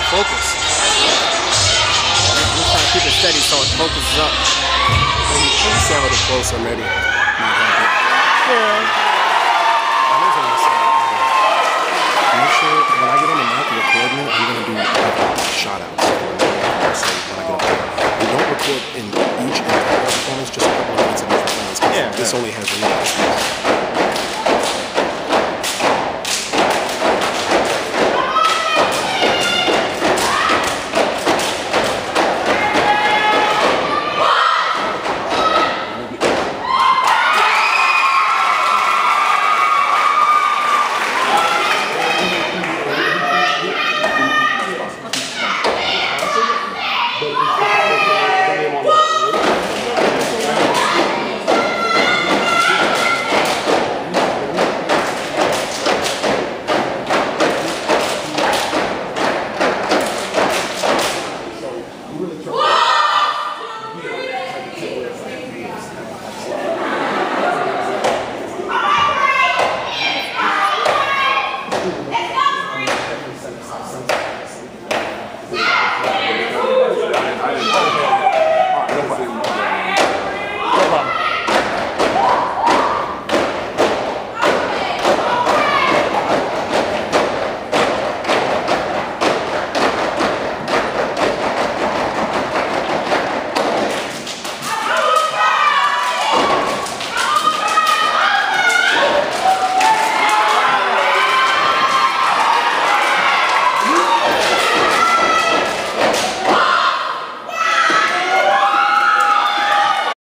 focus. I'm just trying to keep it steady so it focuses up. You sound a little close already. Yeah. Make sure when I get on the mic and record me, I'm going to do shout outs. So when I get up there, we don't record in each entire performance, just a couple of minutes of different things. Yeah, This only has one.